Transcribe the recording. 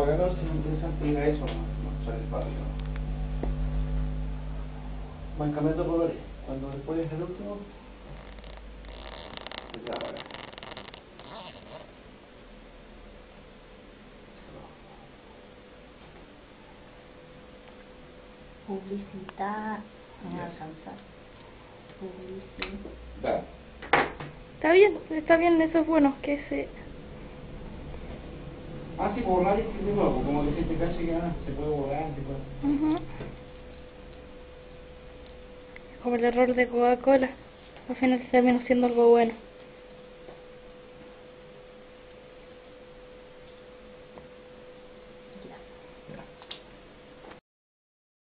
calor, si no es interesante ir a eso, no sale el padre. Van cambiando colores. Cuando después es el último, se te apaga. Publicidad. Vamos a alcanzar. Publicidad. Está bien, eso es bueno, que se... Ah, sí, borrar este de nuevo, como que se te cache que se puede borrar, se puede... Como el error de Coca-Cola, al final termina siendo algo bueno.